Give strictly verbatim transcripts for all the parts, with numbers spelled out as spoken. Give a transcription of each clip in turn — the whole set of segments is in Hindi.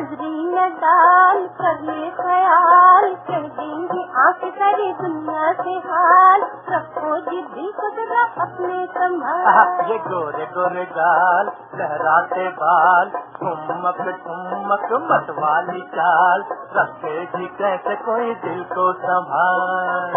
नजरी न डाल करने ख्याल, कह देंगी आंख करी दुनिया से हाल, रखो जिद्दी कुदरा अपने संभाल। ये गोरे गोरे गाल लहराते बाल, ठुमक ठुमक मतवाली चाल, रखेगी कैसे कोई दिल को संभाल।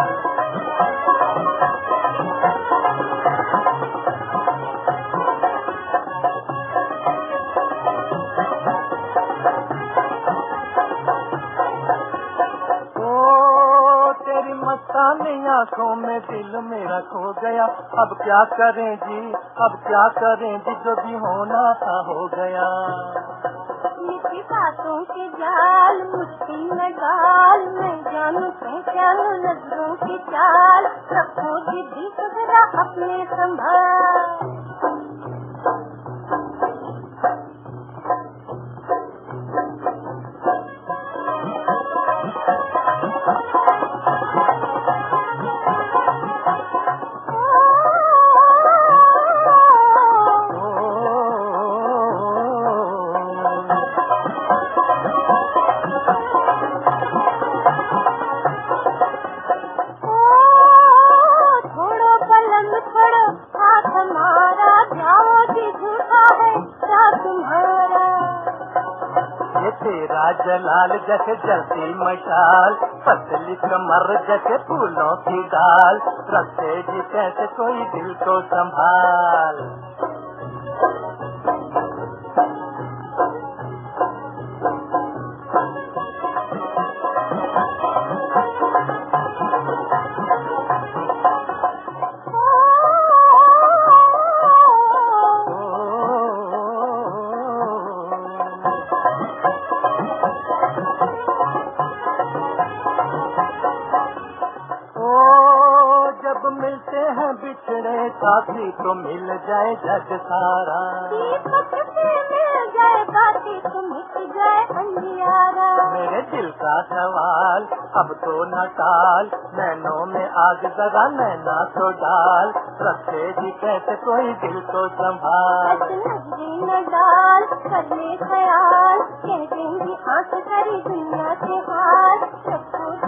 मस्तानी आँखों में दिल मेरा खो गया, अब क्या करें जी अब क्या करें जी, जो भी होना था हो गया। मीठी बातों के जाल मुश्किल में डाल, मैं जानू पहचान नजरों की चाल, रखो जिद्दी कुदरा अपने संभाल। तेरा जलाल जैसे जलती मशाल, पतली कमर जैसे फूलों की डाल, रखे जी कैसे कोई दिल को संभाल। मिलते हैं बिछड़े साथी तो मिल जाए जग सारा, मिल जाए बाती तो मिट जाए अंधियारा। मेरे दिल का सवाल अब तो न टाल, नैनों में आग जगा नैना तो डाल, रखे जी कैसे कोई दिल को संभाल। नजरी न डाल करने ख्याल, कह देंगी आंख करी दुनिया से हाल, रखो